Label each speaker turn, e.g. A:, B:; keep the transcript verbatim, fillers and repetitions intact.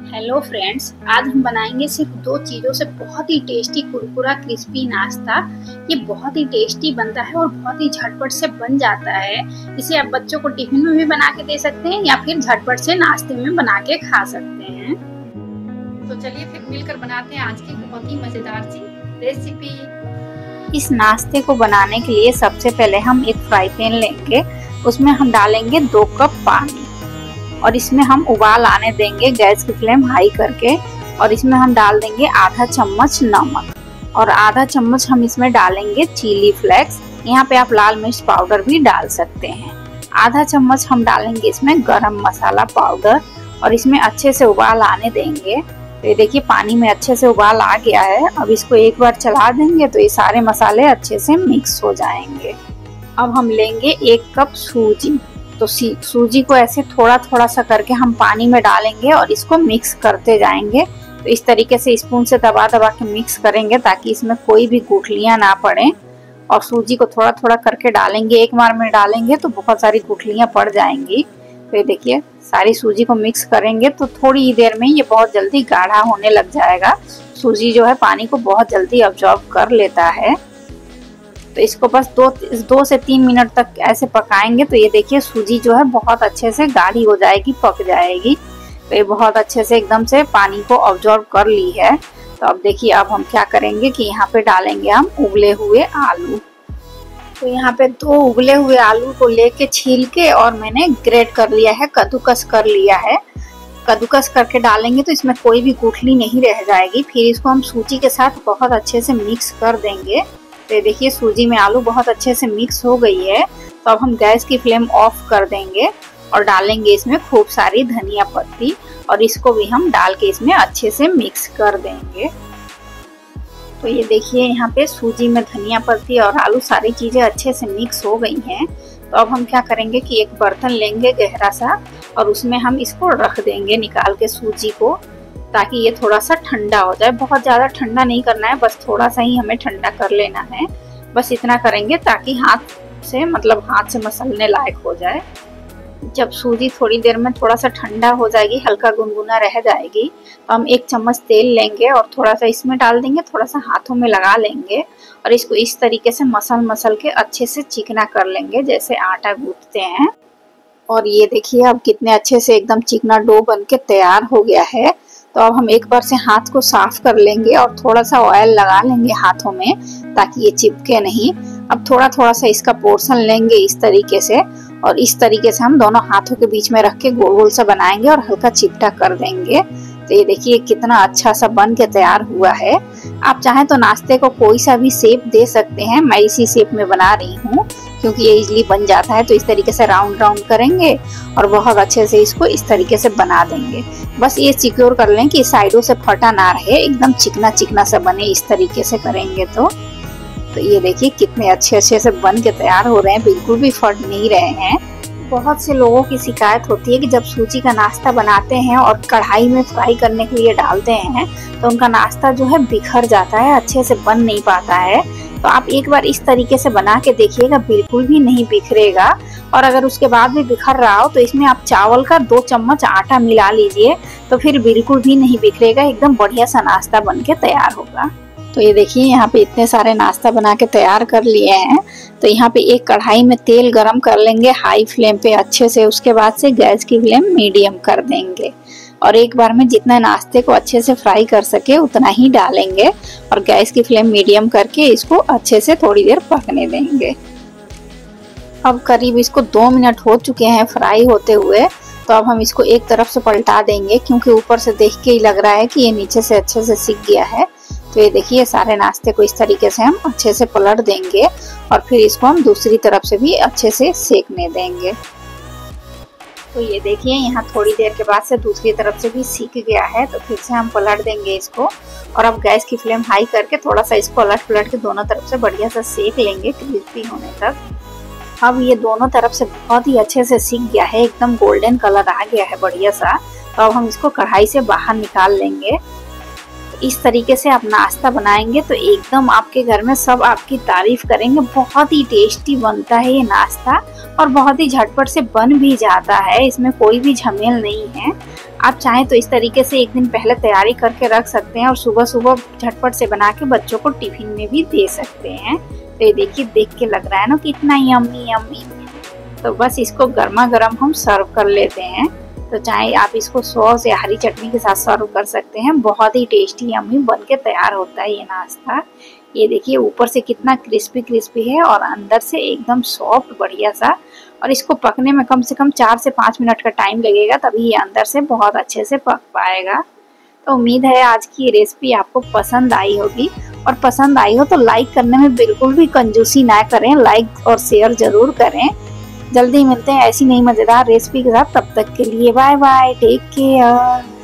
A: Hello friends, आज हम बनाएंगे सिर्फ दो चीज़ों से बहुत ही टेस्टी कुरकुरा क्रिस्पी नाश्ता। ये बहुत ही टेस्टी बनता है और बहुत ही झटपट से बन जाता है। इसे आप बच्चों को टिफिन में भी बना के दे सकते हैं या फिर झटपट से नाश्ते में बना के खा सकते हैं। तो चलिए फिर मिलकर बनाते हैं आज की बहुत ही मज़ेदार सी रेसिपी। इस नाश्ते को बनाने के लिए सबसे पहले हम एक फ्राई पैन लेंगे, उसमें हम डालेंगे दो कप पानी और इसमें हम उबाल आने देंगे गैस की फ्लेम हाई करके। और इसमें हम डाल देंगे आधा चम्मच नमक और आधा चम्मच हम इसमें डालेंगे चिली फ्लेक्स। यहाँ पे आप लाल मिर्च पाउडर भी डाल सकते हैं। आधा चम्मच हम डालेंगे इसमें गरम मसाला पाउडर और इसमें अच्छे से उबाल आने देंगे। तो ये देखिए पानी में अच्छे से उबाल आ गया है। अब इसको एक बार चला देंगे तो ये सारे मसाले अच्छे से मिक्स हो जाएंगे। अब हम लेंगे एक कप सूजी। तो सूजी को ऐसे थोड़ा थोड़ा सा करके हम पानी में डालेंगे और इसको मिक्स करते जाएंगे। तो इस तरीके से स्पून से दबा दबा के मिक्स करेंगे ताकि इसमें कोई भी गुठलियां ना पड़े। और सूजी को थोड़ा थोड़ा करके डालेंगे, एक बार में डालेंगे तो बहुत सारी गुठलियां पड़ जाएंगी। तो ये देखिए सारी सूजी को मिक्स करेंगे तो थोड़ी ही देर में ये बहुत जल्दी गाढ़ा होने लग जाएगा। सूजी जो है पानी को बहुत जल्दी अब्जॉर्ब कर लेता है। तो इसको बस दो दो से तीन मिनट तक ऐसे पकाएंगे। तो ये देखिए सूजी जो है बहुत अच्छे से गाढ़ी हो जाएगी, पक जाएगी। तो ये बहुत अच्छे से एकदम से पानी को अब्जॉर्ब कर ली है। तो अब देखिए अब हम क्या करेंगे कि यहाँ पे डालेंगे हम उबले हुए आलू। तो यहाँ पे दो उबले हुए आलू को लेके छील के और मैंने ग्रेट कर लिया है, कद्दूकस कर लिया है। कद्दूकस करके डालेंगे तो इसमें कोई भी गुठली नहीं रह जाएगी। फिर इसको हम सूजी के साथ बहुत अच्छे से मिक्स कर देंगे। तो देखिए सूजी में आलू बहुत अच्छे से मिक्स हो गई है। तो अब हम गैस की फ्लेम ऑफ कर देंगे और डालेंगे इसमें खूब सारी धनिया पत्ती और इसको भी हम डाल के इसमें अच्छे से मिक्स कर देंगे। तो ये देखिए यहाँ पे सूजी में धनिया पत्ती और आलू सारी चीजें अच्छे से मिक्स हो गई हैं। तो अब हम क्या करेंगे कि एक बर्तन लेंगे गहरा सा और उसमें हम इसको रख देंगे निकाल के सूजी को, ताकि ये थोड़ा सा ठंडा हो जाए। बहुत ज़्यादा ठंडा नहीं करना है, बस थोड़ा सा ही हमें ठंडा कर लेना है। बस इतना करेंगे ताकि हाथ से मतलब हाथ से मसलने लायक हो जाए। जब सूजी थोड़ी देर में थोड़ा सा ठंडा हो जाएगी, हल्का गुनगुना रह जाएगी, तो हम एक चम्मच तेल लेंगे और थोड़ा सा इसमें डाल देंगे, थोड़ा सा हाथों में लगा लेंगे और इसको इस तरीके से मसल मसल के अच्छे से चिकना कर लेंगे जैसे आटा गूंथते हैं। और ये देखिए अब कितने अच्छे से एकदम चिकना डो बन के तैयार हो गया है। तो अब हम एक बार से हाथ को साफ कर लेंगे और थोड़ा सा ऑयल लगा लेंगे हाथों में ताकि ये चिपके नहीं। अब थोड़ा थोड़ा सा इसका पोर्शन लेंगे इस तरीके से और इस तरीके से हम दोनों हाथों के बीच में रख के गोल गोल सा बनाएंगे और हल्का चिपटा कर देंगे। तो ये देखिए कितना अच्छा सा बन के तैयार हुआ है। आप चाहें तो नाश्ते को कोई सा भी शेप दे सकते हैं। मैं इसी शेप में बना रही हूँ क्योंकि ये इजीली बन जाता है। तो इस तरीके से राउंड राउंड करेंगे और बहुत अच्छे से इसको इस तरीके से बना देंगे। बस ये सिक्योर कर लें कि साइडों से फटा ना रहे, एकदम चिकना चिकना सा बने। इस तरीके से करेंगे तो तो ये देखिए कितने अच्छे अच्छे से बन के तैयार हो रहे हैं, बिल्कुल भी फट नहीं रहे हैं। बहुत से लोगों की शिकायत होती है कि जब सूजी का नाश्ता बनाते हैं और कढ़ाई में फ्राई करने के लिए डालते हैं तो उनका नाश्ता जो है बिखर जाता है, अच्छे से बन नहीं पाता है। तो आप एक बार इस तरीके से बना के देखिएगा, बिल्कुल भी नहीं बिखरेगा। और अगर उसके बाद भी बिखर रहा हो तो इसमें आप चावल का दो चम्मच आटा मिला लीजिए, तो फिर बिल्कुल भी नहीं बिखरेगा, एकदम बढ़िया सा नाश्ता बन के तैयार होगा। तो ये देखिए यहाँ पे इतने सारे नाश्ता बना के तैयार कर लिए हैं। तो यहाँ पे एक कढ़ाई में तेल गरम कर लेंगे हाई फ्लेम पे अच्छे से। उसके बाद से गैस की फ्लेम मीडियम कर देंगे और एक बार में जितना नाश्ते को अच्छे से फ्राई कर सके उतना ही डालेंगे और गैस की फ्लेम मीडियम करके इसको अच्छे से थोड़ी देर पकने देंगे। अब करीब इसको दो मिनट हो चुके हैं फ्राई होते हुए। तो अब हम इसको एक तरफ से पलटा देंगे क्योंकि ऊपर से देख के ही लग रहा है कि ये नीचे से अच्छे से सिक गया है। तो ये देखिए सारे नाश्ते को इस तरीके से हम अच्छे से पलट देंगे और फिर इसको हम दूसरी तरफ से भी अच्छे से सेकने देंगे। तो ये देखिए यहाँ थोड़ी देर के बाद से दूसरी तरफ से भी सीख गया है। तो फिर से हम पलट देंगे इसको और अब गैस की फ्लेम हाई करके थोड़ा सा इसको पलट पलट के दोनों तरफ से बढ़िया सा सेक लेंगे क्रिस्पी होने तक। अब ये दोनों तरफ से बहुत ही अच्छे से सीख गया है, एकदम गोल्डन कलर आ गया है बढ़िया सा। तो अब हम इसको कढ़ाई से बाहर निकाल लेंगे। इस तरीके से आप नाश्ता बनाएंगे तो एकदम आपके घर में सब आपकी तारीफ करेंगे। बहुत ही टेस्टी बनता है ये नाश्ता और बहुत ही झटपट से बन भी जाता है, इसमें कोई भी झमेल नहीं है। आप चाहें तो इस तरीके से एक दिन पहले तैयारी करके रख सकते हैं और सुबह सुबह झटपट से बना के बच्चों को टिफिन में भी दे सकते हैं। तो ये देखिए, देख के लग रहा है ना कितना यम्मी यम्मी। तो बस इसको गर्मा गर्म हम सर्व कर लेते हैं। तो चाहे आप इसको सॉस या हरी चटनी के साथ सर्व कर सकते हैं। बहुत ही टेस्टी यम्मी बन के तैयार होता है ये नाश्ता। ये देखिए ऊपर से कितना क्रिस्पी क्रिस्पी है और अंदर से एकदम सॉफ्ट बढ़िया सा। और इसको पकने में कम से कम चार से पाँच मिनट का टाइम लगेगा, तभी ये अंदर से बहुत अच्छे से पक पाएगा। तो उम्मीद है आज की ये रेसिपी आपको पसंद आई होगी, और पसंद आई हो तो लाइक करने में बिल्कुल भी कंजूसी ना करें, लाइक और शेयर जरूर करें। जल्दी मिलते हैं ऐसी नई मज़ेदार रेसिपी के साथ, तब तक के लिए बाय बाय, टेक केयर।